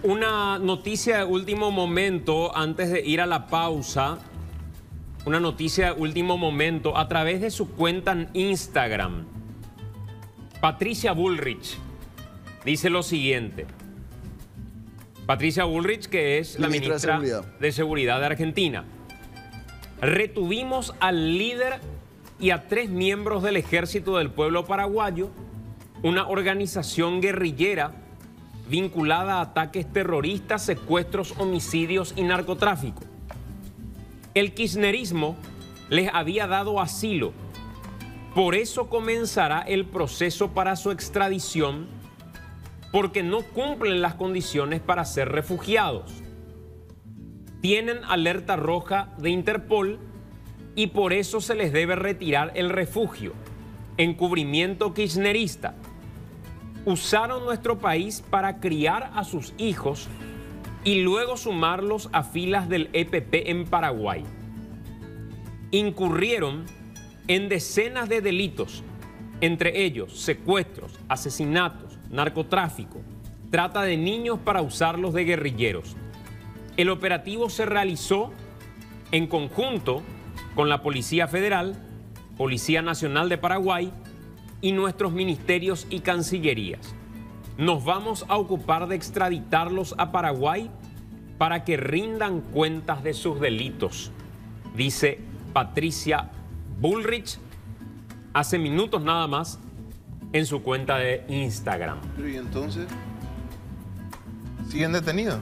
Una noticia de último momento, antes de ir a la pausa, una noticia de último momento a través de su cuenta en Instagram. Patricia Bullrich dice lo siguiente. Patricia Bullrich, que es la ministra de Seguridad de Argentina. Retuvimos al líder y a 3 miembros del Ejército del Pueblo Paraguayo, una organización guerrillera vinculada a ataques terroristas, secuestros, homicidios y narcotráfico. El kirchnerismo les había dado asilo. Por eso comenzará el proceso para su extradición, porque no cumplen las condiciones para ser refugiados. Tienen alerta roja de Interpol y por eso se les debe retirar el refugio. Encubrimiento kirchnerista. Usaron nuestro país para criar a sus hijos y luego sumarlos a filas del EPP en Paraguay. Incurrieron en decenas de delitos, entre ellos secuestros, asesinatos, narcotráfico, trata de niños para usarlos de guerrilleros. El operativo se realizó en conjunto con la Policía Federal, Policía Nacional de Paraguay y nuestros ministerios y cancillerías. Nos vamos a ocupar de extraditarlos a Paraguay para que rindan cuentas de sus delitos, dice Patricia Bullrich hace minutos nada más en su cuenta de Instagram. Pero ¿y entonces? ¿Siguen detenidos?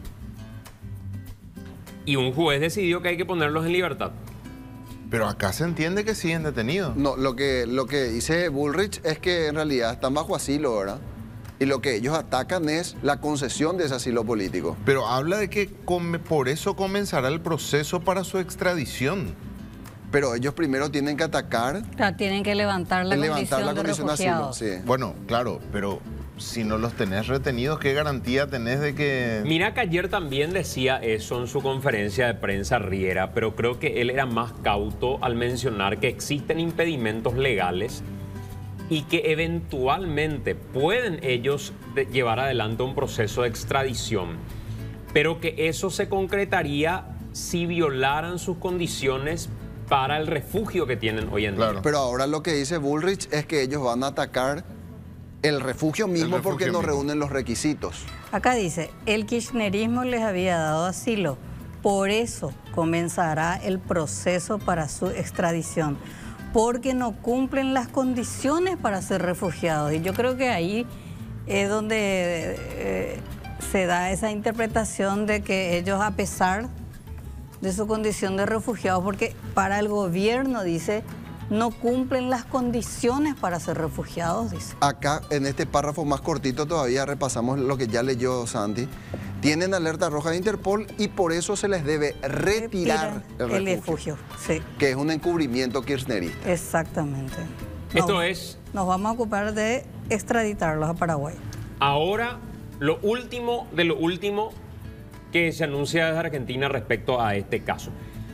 Y un juez decidió que hay que ponerlos en libertad. Pero acá se entiende que siguen detenidos. No, lo que dice Bullrich es que en realidad están bajo asilo, ¿verdad? Y lo que ellos atacan es la concesión de ese asilo político. Pero habla de que por eso comenzará el proceso para su extradición. Pero ellos primero tienen que atacar... Claro, tienen que levantar la condición de refugiados. Sí. Bueno, claro, pero si no los tenés retenidos, ¿qué garantía tenés de que...? Mira que ayer también decía eso en su conferencia de prensa Riera, pero creo que él era más cauto al mencionar que existen impedimentos legales y que eventualmente pueden ellos llevar adelante un proceso de extradición, pero que eso se concretaría si violaran sus condiciones para el refugio que tienen hoy en día. Claro. Pero ahora lo que dice Bullrich es que ellos van a atacar el refugio mismo porque no reúnen los requisitos. Acá dice, el kirchnerismo les había dado asilo, por eso comenzará el proceso para su extradición, porque no cumplen las condiciones para ser refugiados. Y yo creo que ahí es donde se da esa interpretación de que ellos, a pesar de su condición de refugiados, porque para el gobierno, dice, no cumplen las condiciones para ser refugiados, dice. Acá, en este párrafo más cortito todavía repasamos lo que ya leyó Santi. Tienen alerta roja de Interpol y por eso se les debe retirar el refugio. Sí. Que es un encubrimiento kirchnerista. Exactamente. Nos vamos a ocupar de extraditarlos a Paraguay. Ahora, lo último de lo último que se anuncia desde Argentina respecto a este caso.